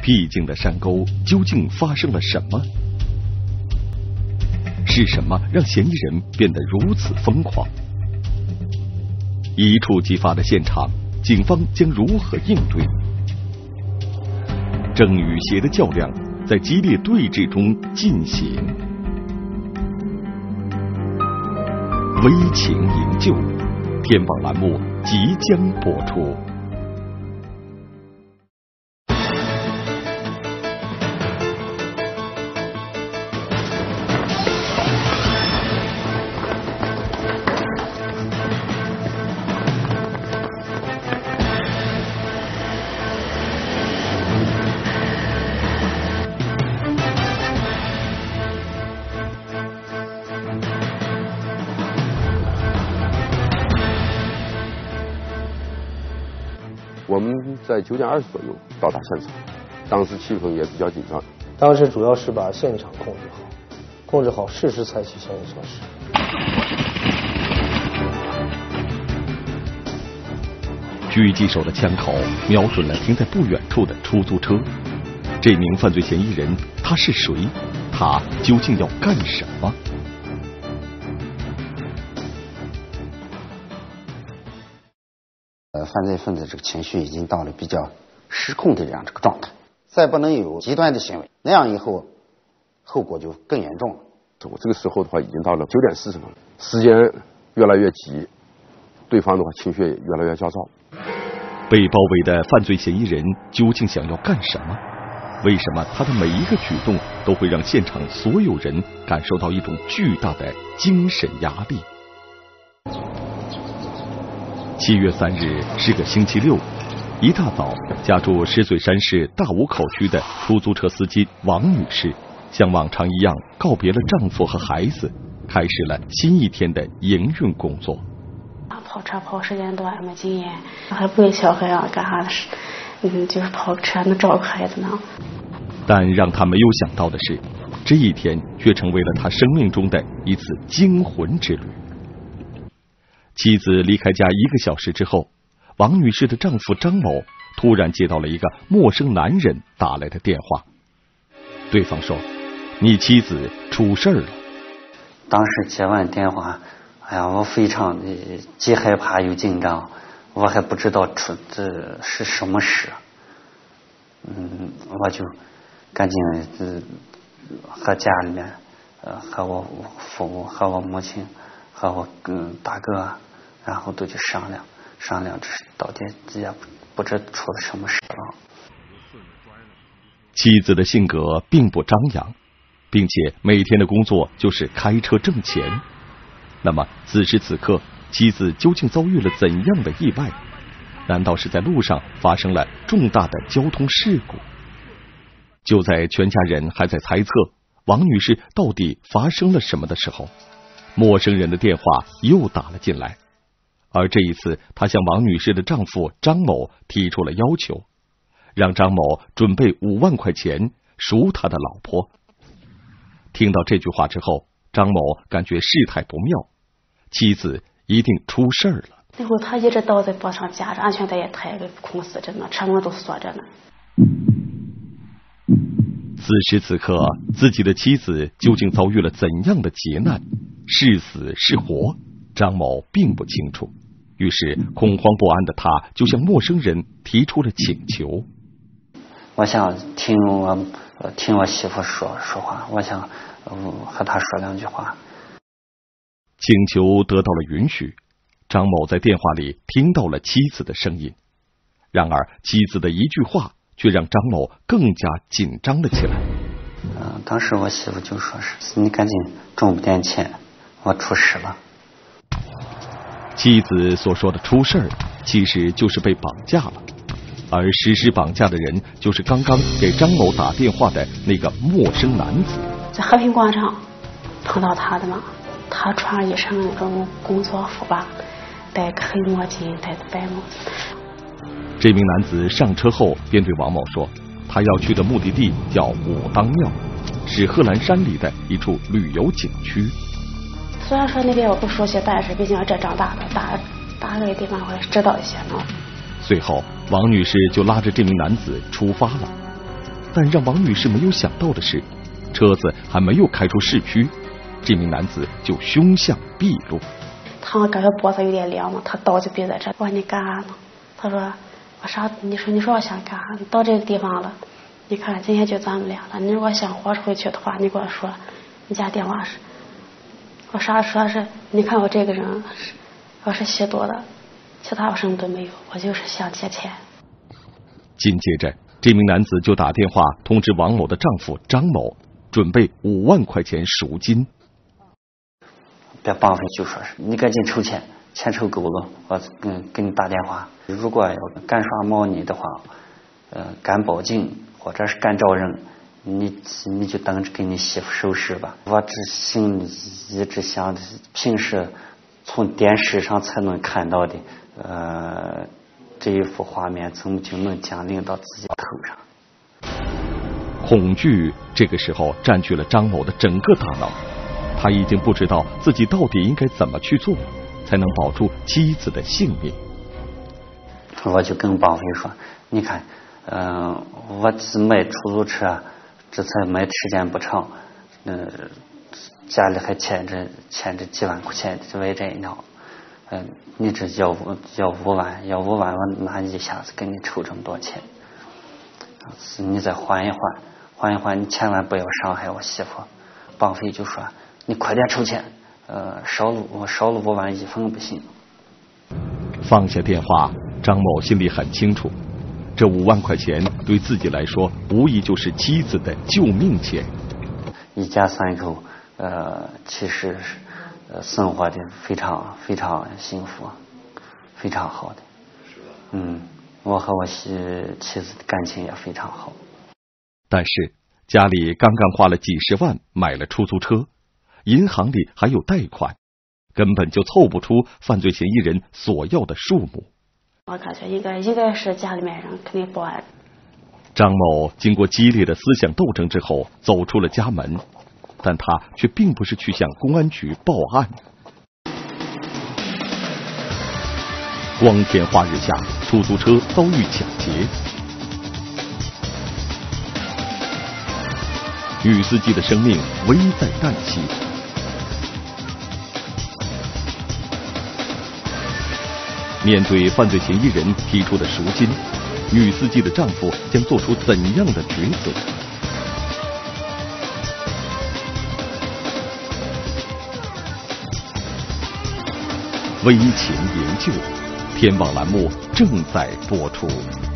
僻静的山沟究竟发生了什么？是什么让嫌疑人变得如此疯狂？一触即发的现场，警方将如何应对？正与邪的较量在激烈对峙中进行。危情营救，天网栏目即将播出。 我们在9点20左右到达现场，当时气氛也比较紧张。 当时主要是把现场控制好，适时采取相应措施。 狙击手的枪口瞄准了停在不远处的出租车。这名犯罪嫌疑人他是谁？他究竟要干什么？ 犯罪分子这个情绪已经到了比较失控的这样这个状态，再不能有极端的行为，那样以后后果就更严重了。 我这个时候的话，已经到了9点40分了，时间越来越急，对方的话情绪也越来越焦躁。 被包围的犯罪嫌疑人究竟想要干什么？为什么他的每一个举动都会让现场所有人感受到一种巨大的精神压力？7月3日是个星期六，一大早，家住石嘴山市大武口区的出租车司机王女士，像往常一样告别了丈夫和孩子，开始了新一天的营运工作。 跑车跑时间短，没经验，还不会小孩啊，干啥的就是跑车能照顾孩子呢。 但让他没有想到的是，这一天却成为了他生命中的一次惊魂之旅。妻子离开家1个小时之后，王女士的丈夫张某突然接到了一个陌生男人打来的电话。对方说：“你妻子出事了。” 当时接完电话，哎呀，我非常的既害怕又紧张，我还不知道这是什么事。我就赶紧和家里面和我父母和我母亲和我大哥，然后都去商量，这是到底也不知出了什么事了。 妻子的性格并不张扬，并且每天的工作就是开车挣钱。那么此时此刻，妻子究竟遭遇了怎样的意外？难道是在路上发生了重大的交通事故？就在全家人还在猜测王女士到底发生了什么的时候，陌生人的电话又打了进来。而这一次，他向王女士的丈夫张某提出了要求，让张某准备5万块钱赎他的老婆。听到这句话之后，张某感觉事态不妙，妻子一定出事儿了。 那会他一直倒在脖上夹着，安全带也抬着，空死着呢，车门都锁着呢。 此时此刻，自己的妻子究竟遭遇了怎样的劫难？是死是活，张某并不清楚。于是恐慌不安的他就向陌生人提出了请求。 我想听我媳妇说话，我想和她说2句话。 请求得到了允许，张某在电话里听到了妻子的声音。然而妻子的一句话却让张某更加紧张了起来。 当时我媳妇就说是你赶紧挣不点钱，我出事了。 妻子所说的出事儿，其实就是被绑架了，而实施绑架的人就是刚刚给张某打电话的那个陌生男子。 在和平广场碰到他的嘛，他穿了一身那种工作服吧，戴个黑墨镜，戴个白帽子。 这名男子上车后便对王某说，他要去的目的地叫武当庙，是贺兰山里的一处旅游景区。 虽然说那边我不熟悉，但是毕竟这长大的，大概地方我也知道一些呢。 随后王女士就拉着这名男子出发了。 但让王女士没有想到的是，车子还没有开出市区，这名男子就凶相毕露。 他感觉脖子有点凉嘛，他刀就别在这。我说你干啥呢？他说我啥？你说我想干啥？你到这个地方了，你看今天就咱们俩了。你如果想活着回去的话，你给我说，你家电话是。我啥说是？你看我这个人我是吸毒的，其他我什么都没有，我就是想借钱。 紧接着，这名男子就打电话通知王某的丈夫张某，准备5万块钱赎金。 别绑匪就说是你赶紧筹钱，钱筹够了，我给你打电话。如果要敢耍猫腻的话，敢报警或者是敢找人，你就等着给你媳妇收尸吧。我心里一直想的，平时从电视上才能看到的，这一幅画面怎么就能降临到自己头上？ 恐惧这个时候占据了张某的整个大脑，他已经不知道自己到底应该怎么去做，才能保住妻子的性命。 我就跟绑匪说，你看，我卖出租车，这才卖时间不长，家里还欠着几万块钱的外债呢，你这要5万，要5万，我哪一下子给你筹这么多钱？你再缓一缓，你千万不要伤害我媳妇。绑匪就说，你快点筹钱，少了5万1分不行。 放下电话，张某心里很清楚，这5万块钱对自己来说无疑就是妻子的救命钱。 一家3口其实生活的非常非常幸福，非常好的。我和我妻子的感情也非常好。 但是家里刚刚花了几十万买了出租车，银行里还有贷款，根本就凑不出犯罪嫌疑人所要的数目。 我感觉应该是家里面人肯定报案。 张某经过激烈的思想斗争之后走出了家门，但他却并不是去向公安局报案。光天化日下，出租车遭遇抢劫，女司机的生命危在旦夕。面对犯罪嫌疑人提出的赎金，女司机的丈夫将做出怎样的抉择？危情营救，天网栏目正在播出。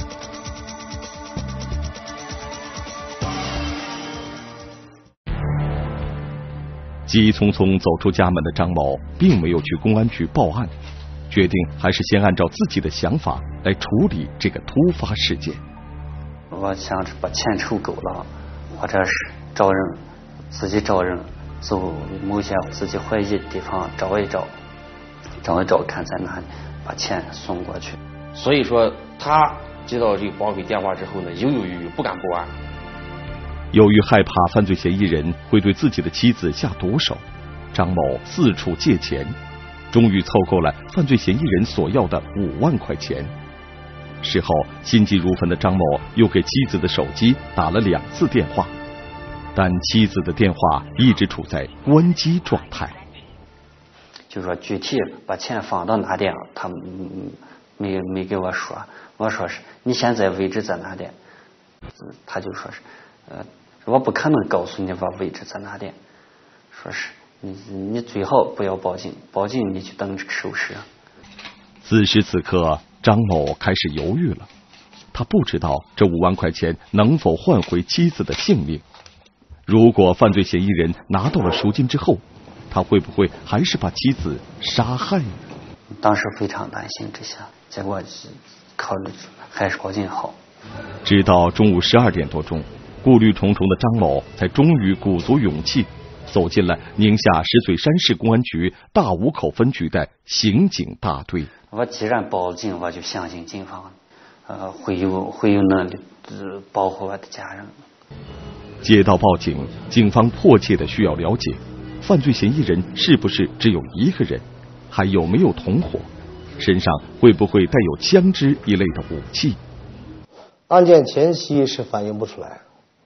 急匆匆走出家门的张某并没有去公安局报案，决定还是先按照自己的想法来处理这个突发事件。 我想着把钱筹够了，或者是自己找人走某些自己怀疑的地方找一找，看在哪里把钱送过去。 所以说他接到这个绑匪电话之后呢，犹犹豫豫不敢报案。 由于害怕犯罪嫌疑人会对自己的妻子下毒手，张某四处借钱，终于凑够了犯罪嫌疑人所要的5万块钱。事后心急如焚的张某又给妻子的手机打了2次电话，但妻子的电话一直处在关机状态。 就说具体把钱放到哪点，他没给我说。我说是你现在位置在哪点，他就说是我不可能告诉你我位置在哪点，说是你最好不要报警，报警你就等着收尸。 此时此刻，张某开始犹豫了，他不知道这5万块钱能否换回妻子的性命。如果犯罪嫌疑人拿到了赎金之后，他会不会还是把妻子杀害呢？ 当时非常担心这些，结果考虑还是报警好。 直到中午12点多钟，顾虑重重的张某才终于鼓足勇气走进了宁夏石嘴山市公安局大武口分局的刑警大队。 我既然报了警，我就相信警方会有能力保护我的家人。 接到报警，警方迫切的需要了解犯罪嫌疑人是不是只有一个人，还有没有同伙，身上会不会带有枪支一类的武器。 案件前期是反映不出来，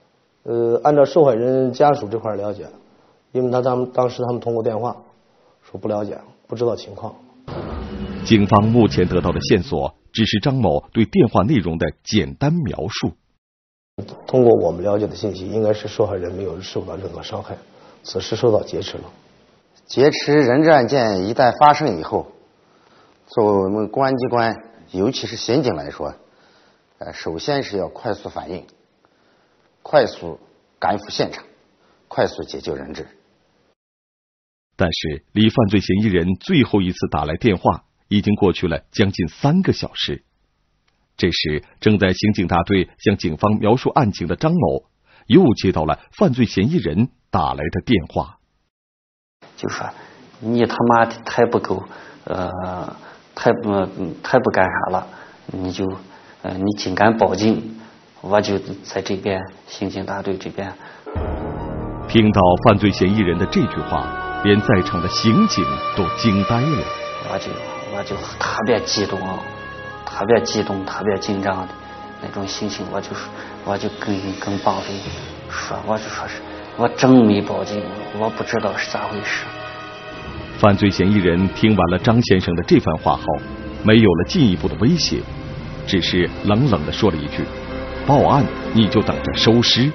按照受害人家属这块了解，因为当时他们通过电话说不了解，不知道情况。 警方目前得到的线索只是张某对电话内容的简单描述。 通过我们了解的信息，应该是受害人没有受到任何伤害，此时受到劫持了。 劫持人质案件一旦发生以后，作为我们公安机关，尤其是刑警来说，首先是要快速反应，快速赶赴现场，快速解救人质。 但是离犯罪嫌疑人最后一次打来电话已经过去了将近3个小时。这时正在刑警大队向警方描述案情的张某又接到了犯罪嫌疑人打来的电话， 就说你他妈的太不够太不干啥了，你尽敢报警，我就在这边刑警大队这边。 听到犯罪嫌疑人的这句话，连在场的刑警都惊呆了。 我就特别激动，特别激动，特别紧张的那种心情，我就跟绑匪说，我就说是我真没报警，我不知道是咋回事。 犯罪嫌疑人听完了张先生的这番话后，没有了进一步的威胁，只是冷冷地说了一句：“报案你就等着收尸。”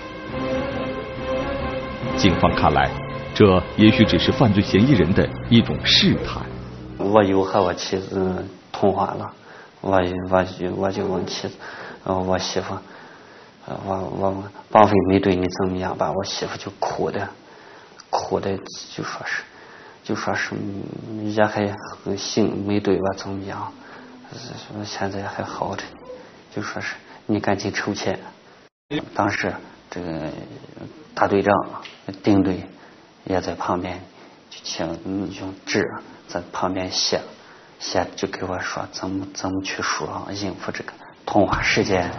警方看来，这也许只是犯罪嫌疑人的一种试探。 我又和我妻子通话了，我就问妻子，我媳妇，我绑匪没对你怎么样吧？我媳妇就哭的就说是也还行，没对我怎么样，现在还好着，就说是你赶紧筹钱。当时这个大队长丁队也在旁边，就请用纸在旁边写，就给我说怎么去说应付这个通话时间。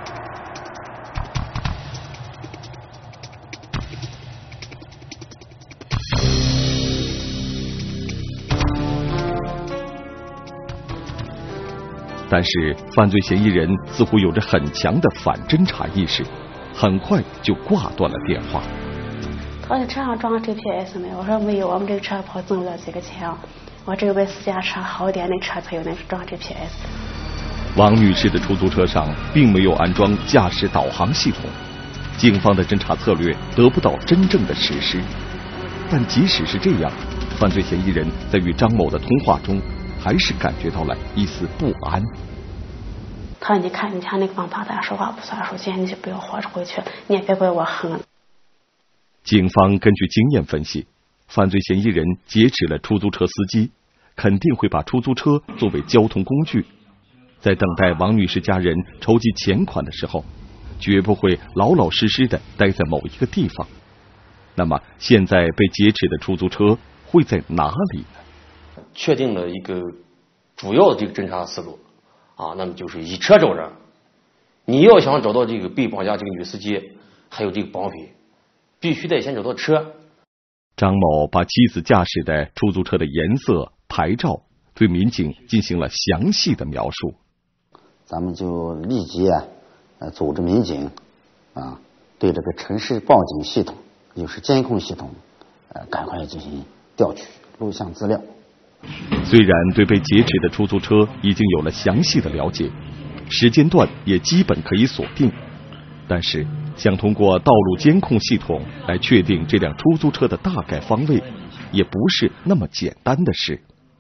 但是犯罪嫌疑人似乎有着很强的反侦查意识，很快就挂断了电话。 他说车上装 GPS 没有？我说没有，我们这个车跑挣不了几个钱，我只有买私家车好一点的车才有那装 GPS。 王女士的出租车上并没有安装驾驶导航系统，警方的侦查策略得不到真正的实施。但即使是这样，犯罪嫌疑人在与张某的通话中还是感觉到了一丝不安。 他说：“你看那个王八蛋说话不算数，今天你就不要活着回去，你也别怪我横。” 警方根据经验分析，犯罪嫌疑人劫持了出租车司机，肯定会把出租车作为交通工具，在等待王女士家人筹集钱款的时候，绝不会老老实实的待在某一个地方。那么现在被劫持的出租车会在哪里呢？ 确定了一个主要的这个侦查思路啊，那么就是以车找人。你要想找到这个被绑架这个女司机，还有这个绑匪，必须得先找到车。 张某把妻子驾驶的出租车的颜色、牌照对民警进行了详细的描述。 咱们就立即组织民警对这个城市报警系统，就是监控系统，赶快进行调取录像资料。 虽然对被劫持的出租车已经有了详细的了解，时间段也基本可以锁定，但是想通过道路监控系统来确定这辆出租车的大概方位，也不是那么简单的事。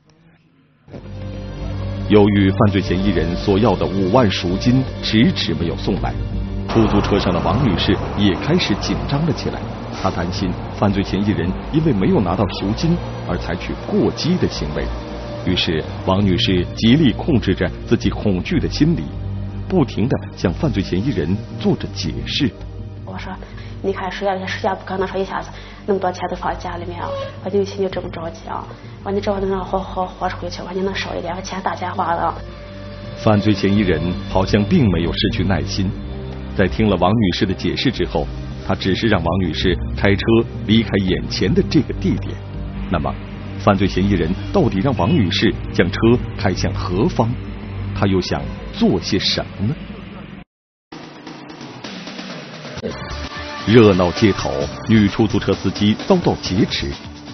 由于犯罪嫌疑人所要的5万赎金迟迟没有送来，出租车上的王女士也开始紧张了起来。她担心犯罪嫌疑人因为没有拿到赎金而采取过激的行为，于是王女士极力控制着自己恐惧的心理，不停地向犯罪嫌疑人做着解释。 我说：“你看谁家不可能说一下子那么多钱都放家里面啊？我就心里这么着急啊！我说你只要能让我活着回去，我说你能少一点，我钱大钱花了。” 犯罪嫌疑人好像并没有失去耐心，在听了王女士的解释之后，他只是让王女士开车离开眼前的这个地点。那么，犯罪嫌疑人到底让王女士将车开向何方？他又想做些什么呢？ 热闹街头，女出租车司机遭到劫持，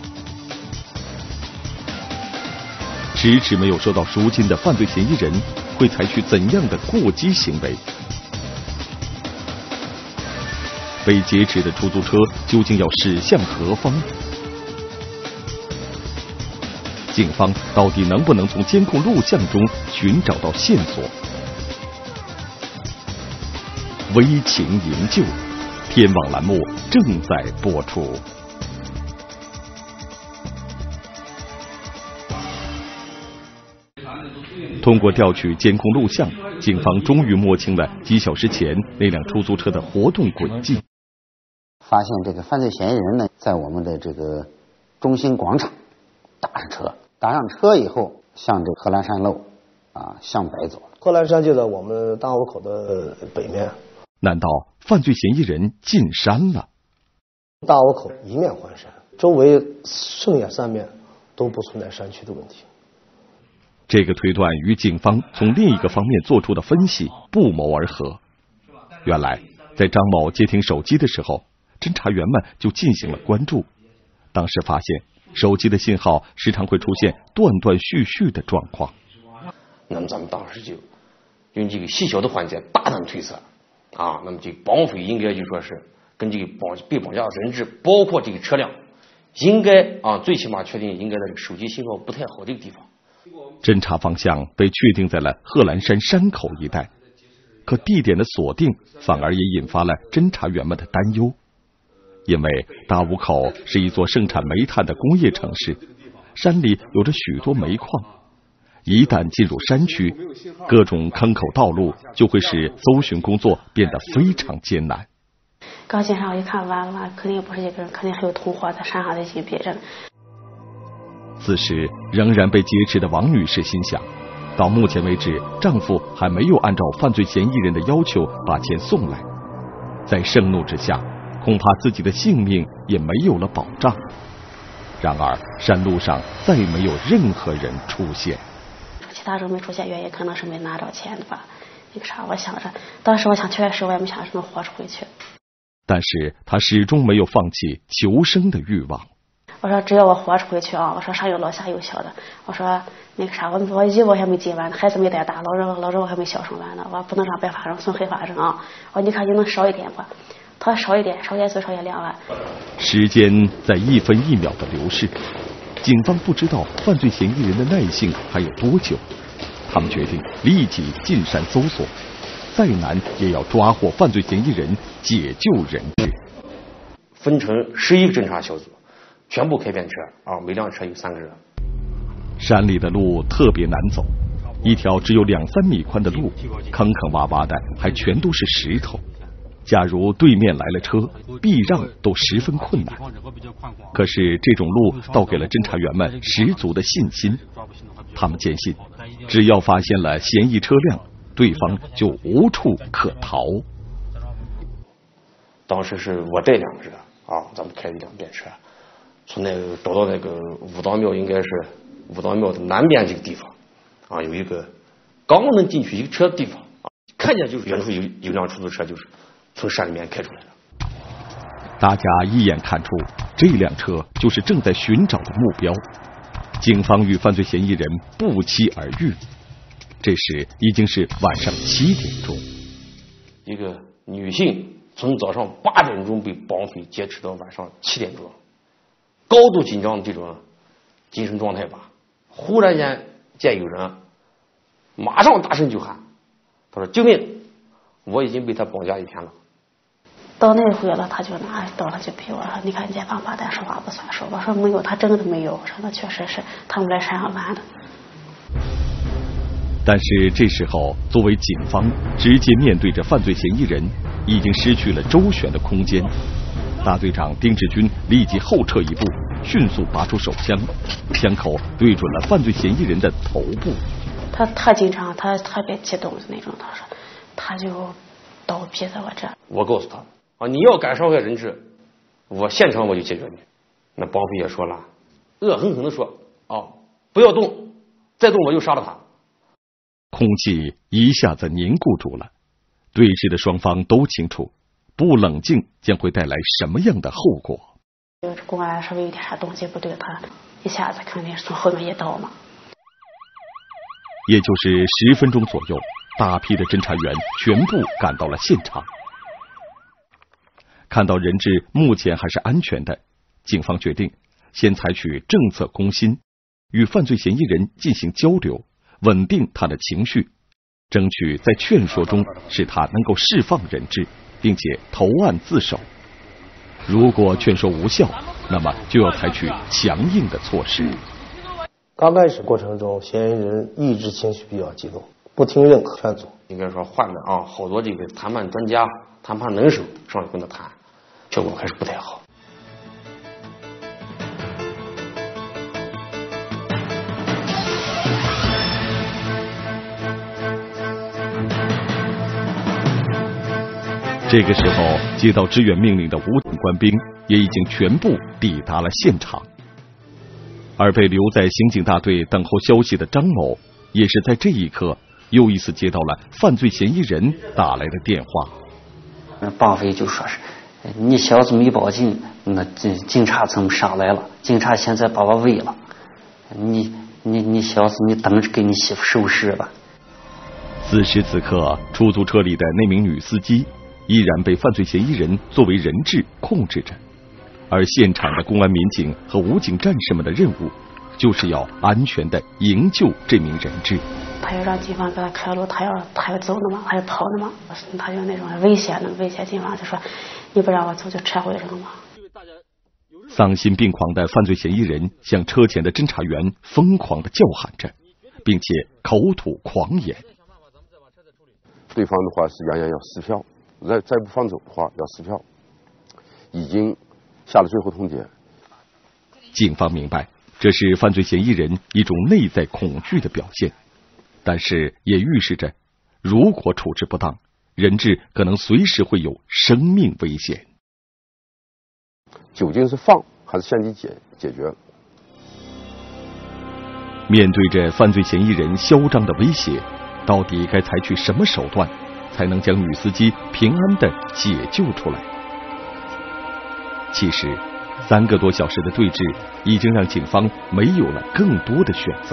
迟迟没有收到赎金的犯罪嫌疑人会采取怎样的过激行为？被劫持的出租车究竟要驶向何方？警方到底能不能从监控录像中寻找到线索？危情营救，天网栏目正在播出。通过调取监控录像，警方终于摸清了几小时前那辆出租车的活动轨迹。 发现这个犯罪嫌疑人呢，在我们的这个中心广场打上车以后，向这贺兰山路向北走了。 贺兰山就在我们大湖口的北面。 难道犯罪嫌疑人进山了？ 大湖口一面环山，周围剩下3面都不存在山区的问题。 这个推断与警方从另一个方面做出的分析不谋而合。原来，在张某接听手机的时候，侦查员们就进行了关注。当时发现，手机的信号时常会出现断断续续的状况。 那么咱们当时就用这个细小的环节大胆推测那么这个绑匪应该就说是跟这个被绑架人质，包括这个车辆，应该最起码确定应该在这个手机信号不太好这个地方。 侦查方向被确定在了贺兰山山口一带，可地点的锁定反而也引发了侦查员们的担忧。因为大坞口是一座盛产煤炭的工业城市，山里有着许多煤矿，一旦进入山区，各种坑口道路就会使搜寻工作变得非常艰难。 刚进山我一看，完了，肯定不是一个人，肯定还有同伙在山上在进别人。 此时仍然被劫持的王女士心想，到目前为止，丈夫还没有按照犯罪嫌疑人的要求把钱送来，在盛怒之下，恐怕自己的性命也没有了保障。然而山路上再没有任何人出现。 其他人没出现，原因可能是没拿着钱的吧。我想着，当时我想确实我也没想着能活着回去。 但是他始终没有放弃求生的欲望。 我说只要我活着回去我说上有老下有小的，我说我衣服还没尽完，孩子没带大，老人我还没孝顺完呢，我不能让白发人送黑发人我说你看你能少一点吧？他少一点最少也2万。 时间在1分1秒的流逝，警方不知道犯罪嫌疑人的耐性还有多久，他们决定立即进山搜索，再难也要抓获犯罪嫌疑人，解救人质。 分成11个侦查小组，全部开便车每辆车有3个人。 山里的路特别难走，一条只有2-3米宽的路，坑坑洼洼的，还全都是石头。假如对面来了车，避让都十分困难。可是这种路倒给了侦查员们十足的信心，他们坚信，只要发现了嫌疑车辆，对方就无处可逃。 当时是我带2个人咱们开一辆便车，从那个找到那个武当庙，应该是武当庙的南边这个地方有一个刚能进去一个车的地方看见就是远处有辆出租车，就是从山里面开出来的。 大家一眼看出这辆车就是正在寻找的目标，警方与犯罪嫌疑人不期而遇。这时已经是晚上7点钟， 一个女性从早上8点钟被绑匪劫持到晚上7点钟，高度紧张的这种精神状态吧。忽然间见有人，马上大声就喊，他说救命，我已经被他绑架1天了。 到那回了，他就拿刀了就逼我说，你看你这王八蛋说话不算数。我说没有，他真的没有。我说那确实是他们来山上玩的。 但是这时候作为警方直接面对着犯罪嫌疑人，已经失去了周旋的空间。大队长丁志军立即后撤一步，迅速拔出手枪，枪口对准了犯罪嫌疑人的头部。 他紧张，他特别激动的那种，他说他就刀逼在我这。我告诉他你要敢伤害人质，我现场我就解决你。那绑匪也说了，恶狠狠地说不要动，再动我就杀了他。空气一下子凝固住了，对峙的双方都清楚， 不冷静将会带来什么样的后果。 公安稍微有点啥东西不对，他一下子肯定是从后面一刀嘛。 也就是10分钟左右，大批的侦查员全部赶到了现场。看到人质目前还是安全的，警方决定先采取政策攻心，与犯罪嫌疑人进行交流，稳定他的情绪，争取在劝说中使他能够释放人质，并且投案自首。如果劝说无效，那么就要采取强硬的措施。 刚开始过程中，嫌疑人意志情绪比较激动，不听任何劝阻。 应该说换的好多这个谈判专家、谈判能手上去跟他谈，效果还是不太好。 这个时候，接到支援命令的武警官兵也已经全部抵达了现场，而被留在刑警大队等候消息的张某，也是在这一刻又一次接到了犯罪嫌疑人打来的电话。 绑匪就说是你小子没报警，那警察怎么上来了？警察现在把我围了，你小子你等着给你媳妇收尸吧。 此时此刻，出租车里的那名女司机依然被犯罪嫌疑人作为人质控制着，而现场的公安民警和武警战士们的任务，就是要安全的营救这名人质。 他要让警方给他开路，他要走的嘛，他要跑的嘛，他就那种威胁警方，就说你不让我走就撤回扔嘛。 丧心病狂的犯罪嫌疑人向车前的侦查员疯狂的叫喊着，并且口吐狂言。 对方的话是扬言要撕票，再不放走的话要撕票，已经下了最后通牒。 警方明白，这是犯罪嫌疑人一种内在恐惧的表现，但是也预示着，如果处置不当，人质可能随时会有生命危险。 究竟是放还是限期解决？ 面对着犯罪嫌疑人嚣张的威胁，到底该采取什么手段，才能将女司机平安地解救出来？其实3个多小时的对峙已经让警方没有了更多的选择。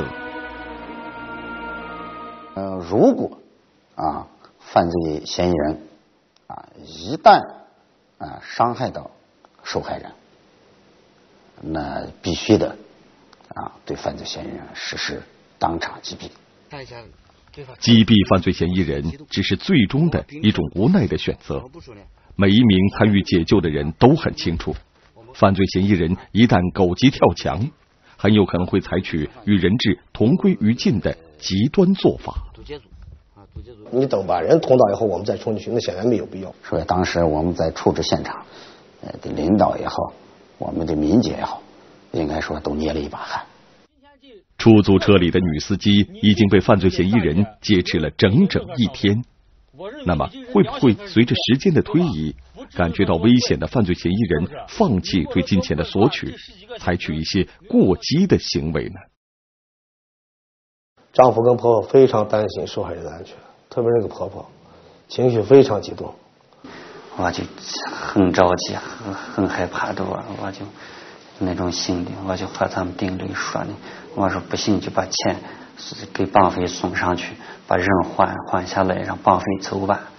如果犯罪嫌疑人一旦伤害到受害人，那必须的对犯罪嫌疑人实施当场击毙。 击毙犯罪嫌疑人只是最终的一种无奈的选择。每一名参与解救的人都很清楚，犯罪嫌疑人一旦狗急跳墙，很有可能会采取与人质同归于尽的极端做法。 你等把人捅倒以后，我们再冲进去，那显然没有必要。 所以当时我们在处置现场，的领导也好，我们的民警也好，应该说都捏了一把汗。 出租车里的女司机已经被犯罪嫌疑人劫持了整整1天，那么会不会随着时间的推移，感觉到危险的犯罪嫌疑人放弃对金钱的索取，采取一些过激的行为呢？ 丈夫跟婆婆非常担心受害人的安全，特别是那个婆婆情绪非常激动， 我就很着急，很害怕的，我就那种心理，我就和他们顶嘴说呢，我说不行就把钱给绑匪送上去，把人换下来，让绑匪走吧。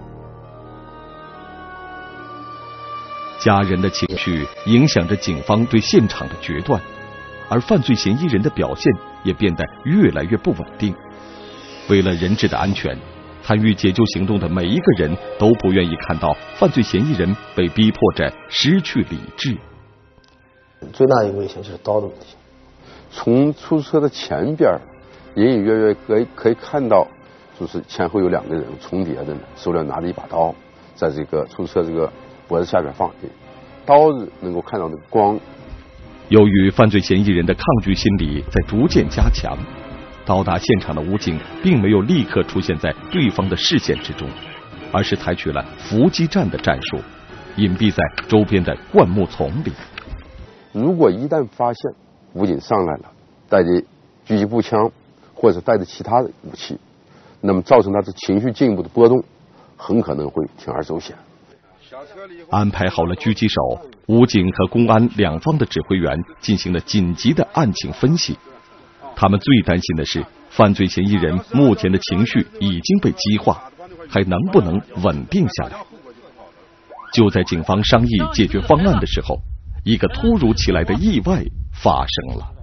家人的情绪影响着警方对现场的决断，而犯罪嫌疑人的表现也变得越来越不稳定。为了人质的安全，参与解救行动的每一个人都不愿意看到犯罪嫌疑人被逼迫着失去理智。 最大一个危险就是刀的问题。 从出租车的前边隐隐约约可以看到，就是前后有2个人重叠的呢，手里拿着一把刀，在这个出租车这个脖子下边放的，刀子能够看到那个光。 由于犯罪嫌疑人的抗拒心理在逐渐加强，到达现场的武警并没有立刻出现在对方的视线之中，而是采取了伏击战的战术，隐蔽在周边的灌木丛里。 如果一旦发现武警上来了，带着狙击步枪或者带着其他的武器，那么造成他的情绪进一步的波动，很可能会铤而走险。 安排好了狙击手，武警和公安两方的指挥员进行了紧急的案情分析。他们最担心的是，犯罪嫌疑人目前的情绪已经被激化，还能不能稳定下来？就在警方商议解决方案的时候，一个突如其来的意外发生了。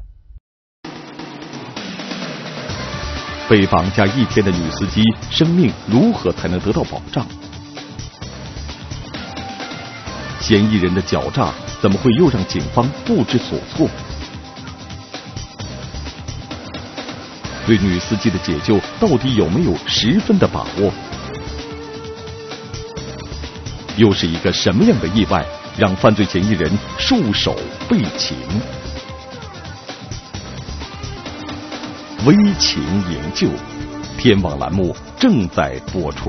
被绑架1天的女司机生命如何才能得到保障？嫌疑人的狡诈怎么会又让警方不知所措？对女司机的解救到底有没有10分的把握？又是一个什么样的意外让犯罪嫌疑人束手被擒？危情营救，天网栏目正在播出。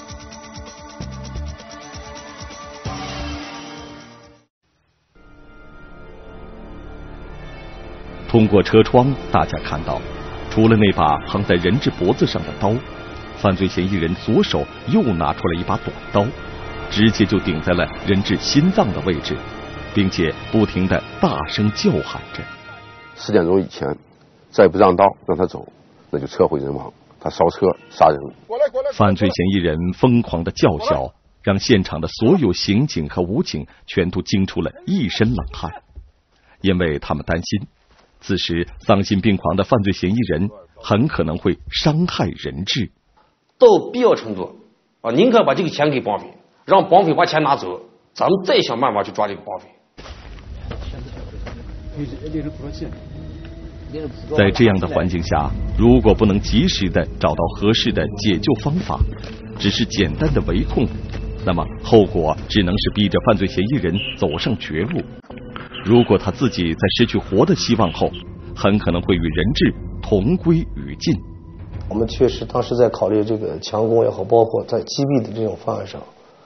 通过车窗，大家看到，除了那把横在人质脖子上的刀，犯罪嫌疑人左手又拿出了一把短刀，直接就顶在了人质心脏的位置，并且不停地大声叫喊着 ：“4点钟以前，再不让道，让他走，那就车毁人亡。他烧车杀人。” 犯罪嫌疑人疯狂的叫嚣，让现场的所有刑警和武警全都惊出了一身冷汗，因为他们担心，此时丧心病狂的犯罪嫌疑人很可能会伤害人质。 到必要程度啊，宁可把这个钱给绑匪，让绑匪把钱拿走，咱们再想办法去抓这个绑匪。 在这样的环境下，如果不能及时的找到合适的解救方法，只是简单的围控，那么后果只能是逼着犯罪嫌疑人走上绝路。如果他自己在失去活的希望后，很可能会与人质同归于尽。 我们确实当时在考虑这个强攻也好，包括在击毙的这种方案上，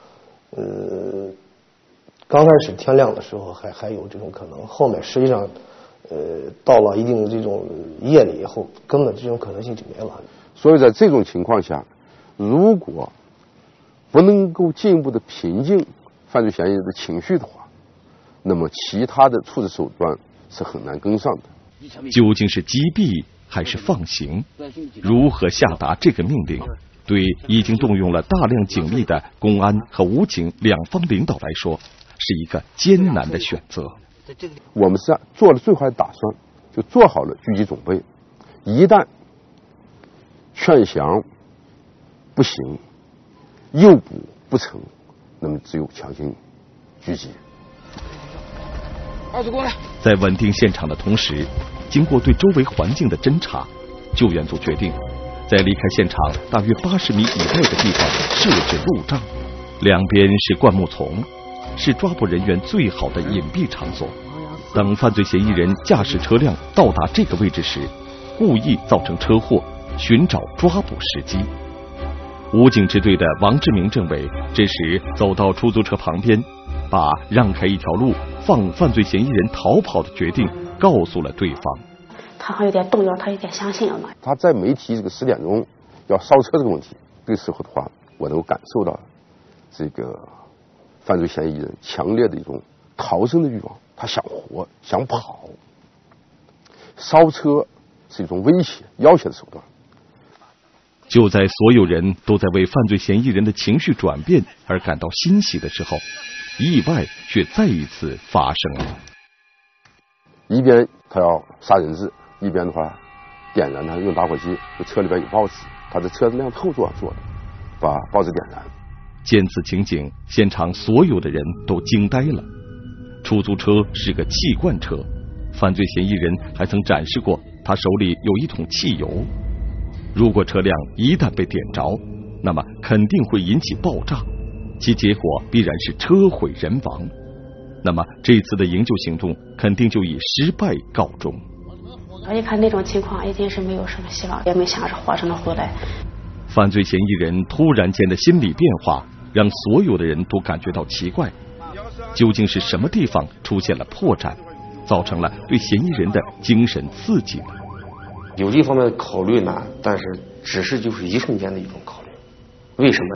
刚开始天亮的时候还有这种可能，后面实际上到了一定的这种夜里以后，根本这种可能性就没了。 所以在这种情况下，如果不能够进一步的平静犯罪嫌疑人的情绪的话，那么其他的处置手段是很难跟上的。 究竟是击毙还是放行？如何下达这个命令？对已经动用了大量警力的公安和武警两方领导来说，是一个艰难的选择。 我们是做了最坏的打算，就做好了狙击准备。一旦劝降不行，诱捕不成，那么只有强行狙击。 二组过来。 在稳定现场的同时，经过对周围环境的侦查，救援组决定在离开现场大约80米以外的地方设置路障，两边是灌木丛，是抓捕人员最好的隐蔽场所。等犯罪嫌疑人驾驶车辆到达这个位置时，故意造成车祸，寻找抓捕时机。武警支队的王志明政委这时走到出租车旁边，把让开一条路放犯罪嫌疑人逃跑的决定告诉了对方。 他还有点动摇，他有点相信了嘛。 他再没提这个10点钟要烧车这个问题，这个时候的话，我能够感受到这个犯罪嫌疑人强烈的一种逃生的欲望，他想活想跑，烧车是一种威胁要挟的手段。 就在所有人都在为犯罪嫌疑人的情绪转变而感到欣喜的时候，意外却再一次发生了。 一边他要杀人质，一边的话点燃他，用打火机，车里边有报纸，他在车辆后座坐的，把报纸点燃。 见此情景，现场所有的人都惊呆了。出租车是个气罐车，犯罪嫌疑人还曾展示过他手里有一桶汽油。如果车辆一旦被点着，那么肯定会引起爆炸，其结果必然是车毁人亡。那么这次的营救行动肯定就以失败告终。 我一看那种情况，一定是没有什么希望，也没想着活着能回来。 犯罪嫌疑人突然间的心理变化，让所有的人都感觉到奇怪。究竟是什么地方出现了破绽，造成了对嫌疑人的精神刺激呢？ 有这方面的考虑呢，但是只是就是一瞬间的一种考虑。为什么呢？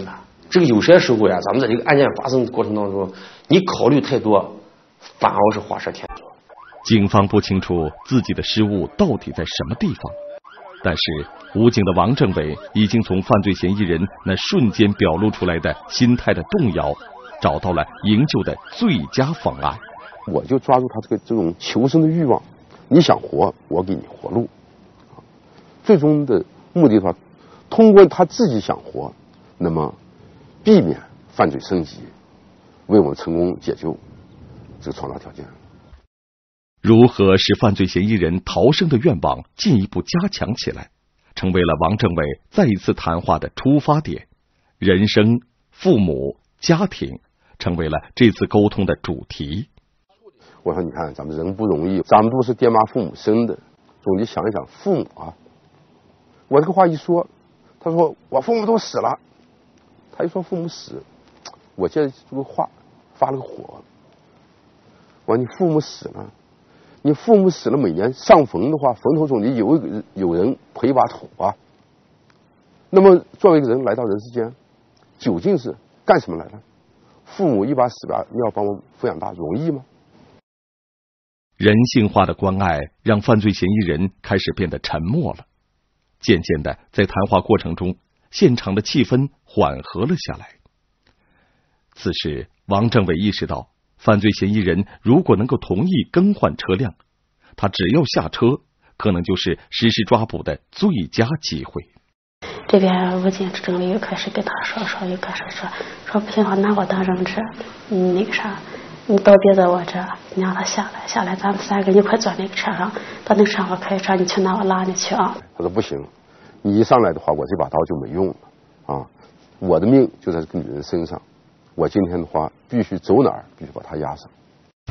这个有些时候呀，咱们在这个案件发生的过程当中，你考虑太多，反而是画蛇添足。 警方不清楚自己的失误到底在什么地方，但是武警的王政委已经从犯罪嫌疑人那瞬间表露出来的心态的动摇，找到了营救的最佳方案。 我就抓住他这种求生的欲望，你想活，我给你活路。最终的目的的话，通过他自己想活，那么避免犯罪升级，为我们成功解救这个创造条件。 如何使犯罪嫌疑人逃生的愿望进一步加强起来，成为了王政委再一次谈话的出发点。人生、父母、家庭成为了这次沟通的主题。 我说，你看咱们人不容易，咱们都是爹妈父母生的，总得想一想父母啊。我这个话一说，他说我父母都死了。他一说父母死，我接着这个话发了个火。我说你父母死了，你父母死了，每年上坟的话，坟头总得有人陪把土啊。那么作为一个人来到人世间，究竟是干什么来了？父母一把死吧，你要帮我抚养大，容易吗？ 人性化的关爱让犯罪嫌疑人开始变得沉默了。渐渐的，在谈话过程中，现场的气氛缓和了下来。此时，王政委意识到，犯罪嫌疑人如果能够同意更换车辆，他只要下车，可能就是实施抓捕的最佳机会。 这边武警政委又开始跟他说，又开始说不行的话，拿我当人质，那个啥。你都别在我这，你让他下来，咱们三个一块坐那个车上，到那个车上我开车，你去拿我拉你去啊。 他说不行，你一上来的话，我这把刀就没用了啊！我的命就在这个女人身上，我今天的话必须走哪儿，必须把她压上。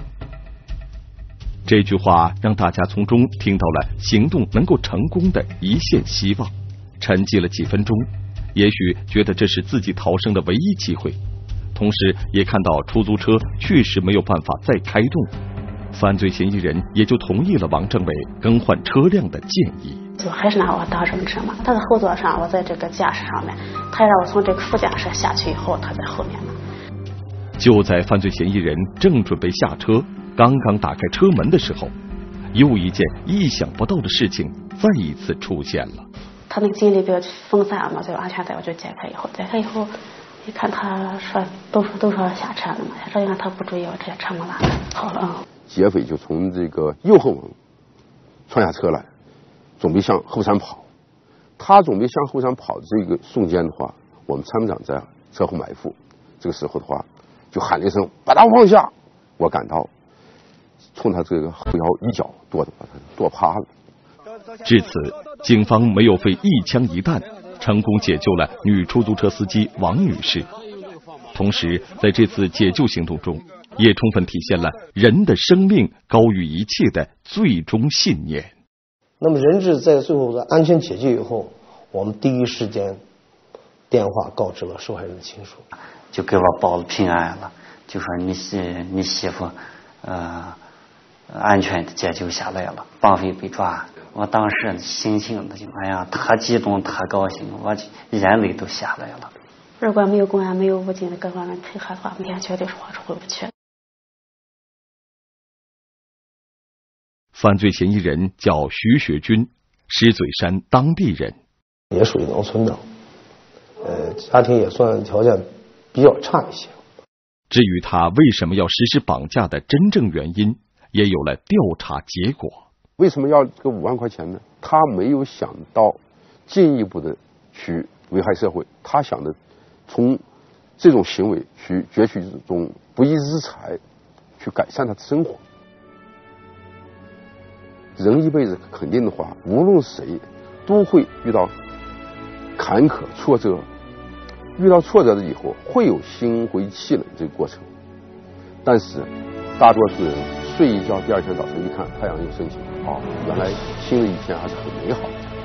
这句话让大家从中听到了行动能够成功的一线希望，沉寂了几分钟，也许觉得这是自己逃生的唯一机会。同时也看到出租车确实没有办法再开动，犯罪嫌疑人也就同意了王政委更换车辆的建议。 就还是拿我当人质嘛，他在后座上，我在这个驾驶上面，他让我从这个副驾驶下去以后，他在后面呢。 就在犯罪嫌疑人正准备下车，刚刚打开车门的时候，又一件意想不到的事情再一次出现了。 他那个警力被封散了嘛，就安全带我就解开以后。一看他说都说下车了嘛，下车一看他不注意，我直接车门拉开跑了。 劫匪就从这个右后门窜下车来，准备向后山跑。他准备向后山跑的这个瞬间的话，我们参谋长在车后埋伏。这个时候的话，就喊了一声把刀放下。我赶到，冲他这个后腰一脚把他跺趴了。 至此，警方没有费一枪一弹，成功解救了女出租车司机王女士。同时，在这次解救行动中，也充分体现了人的生命高于一切的最终信念。 那么人质在最后的安全解救以后，我们第一时间电话告知了受害人的亲属， 就给我报了平安了，就说你媳妇安全的解救下来了，绑匪被抓。我当时心情的就特激动特高兴，我眼泪都下来了。 如果没有公安没有武警的各方面配合的话，明天绝对是活着回不去。 犯罪嫌疑人叫徐学军，石嘴山当地人， 也属于农村的，家庭也算条件比较差一些。 至于他为什么要实施绑架的真正原因，也有了调查结果。 为什么要这个5万块钱呢？他没有想到进一步的去危害社会，他想的从这种行为去攫取这种不义之财，去改善他的生活。人一辈子肯定的话，无论谁都会遇到坎坷挫折，遇到挫折了以后会有心灰气冷这个过程，但是大多数人睡一觉，第二天早晨一看太阳又升起了，原来新的一天还是很美好的。